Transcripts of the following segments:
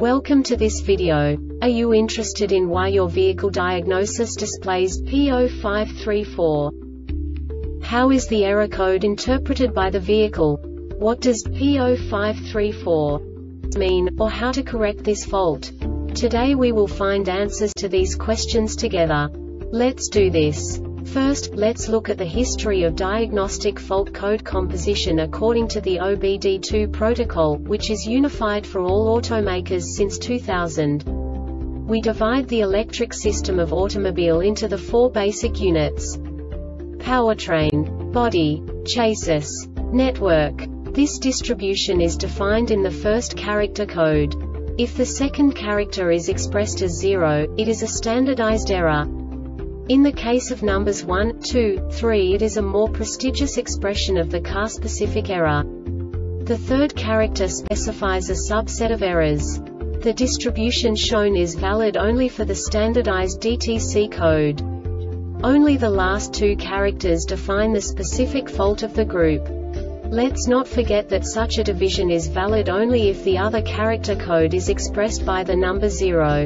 Welcome to this video. Are you interested in why your vehicle diagnosis displays P0534? How is the error code interpreted by the vehicle? What does P0534 mean, or how to correct this fault? Today we will find answers to these questions together. Let's do this. First, let's look at the history of diagnostic fault code composition according to the OBD2 protocol, which is unified for all automakers since 2000. We divide the electric system of automobile into the four basic units: powertrain, body, chassis, network. This distribution is defined in the first character code. If the second character is expressed as 0, it is a standardized error. In the case of numbers 1, 2, 3, it is a more prestigious expression of the car-specific error. The third character specifies a subset of errors. The distribution shown is valid only for the standardized DTC code. Only the last two characters define the specific fault of the group. Let's not forget that such a division is valid only if the other character code is expressed by the number 0.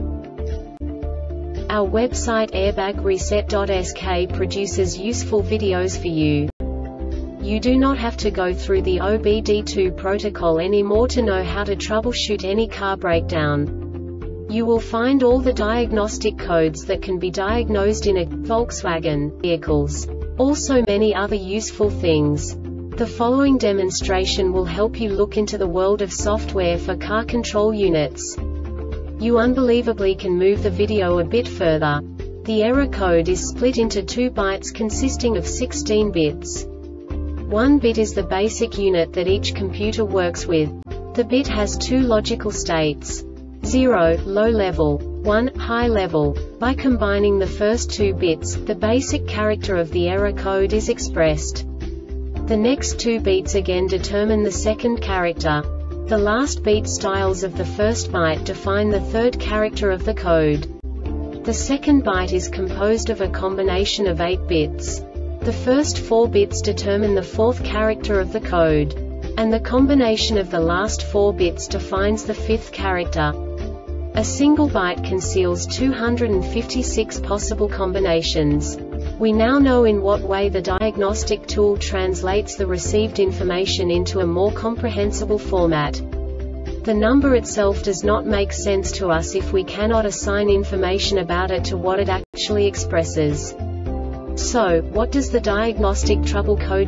Our website airbagreset.sk produces useful videos for you. You do not have to go through the OBD2 protocol anymore to know how to troubleshoot any car breakdown. You will find all the diagnostic codes that can be diagnosed in a Volkswagen vehicles. Also many other useful things. The following demonstration will help you look into the world of software for car control units. You unbelievably can move the video a bit further. The error code is split into 2 bytes consisting of 16 bits. 1 bit is the basic unit that each computer works with. The bit has 2 logical states: 0, low level, 1, high level. By combining the first 2 bits, the basic character of the error code is expressed. The next 2 beats again determine the second character. The last beat styles of the first byte define the third character of the code. The second byte is composed of a combination of 8 bits. The first 4 bits determine the fourth character of the code. And the combination of the last 4 bits defines the fifth character. A single byte conceals 256 possible combinations. We now know in what way the diagnostic tool translates the received information into a more comprehensible format. The number itself does not make sense to us if we cannot assign information about it to what it actually expresses. So, what does the diagnostic trouble code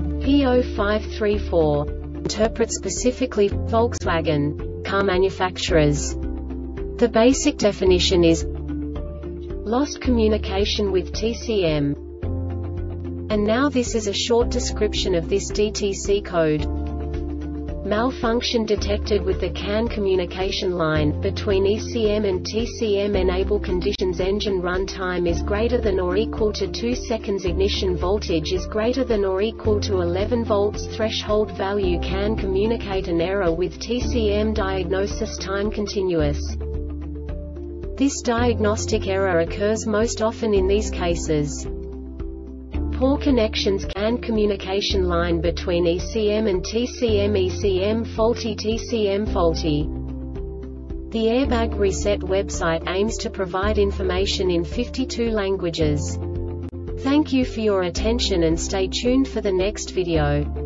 P0534 interpret specifically for Volkswagen car manufacturers? The basic definition is lost communication with TCM. And now this is a short description of this DTC code. Malfunction detected with the CAN communication line between ECM and TCM. Enable conditions: engine run time is greater than or equal to 2 seconds. Ignition voltage is greater than or equal to 11 volts. Threshold value can communicate an error with TCM. Diagnosis time continuous. This diagnostic error occurs most often in these cases: poor connections, CAN communication line between ECM and TCM, ECM faulty, TCM faulty. The Airbag Reset website aims to provide information in 52 languages. Thank you for your attention and stay tuned for the next video.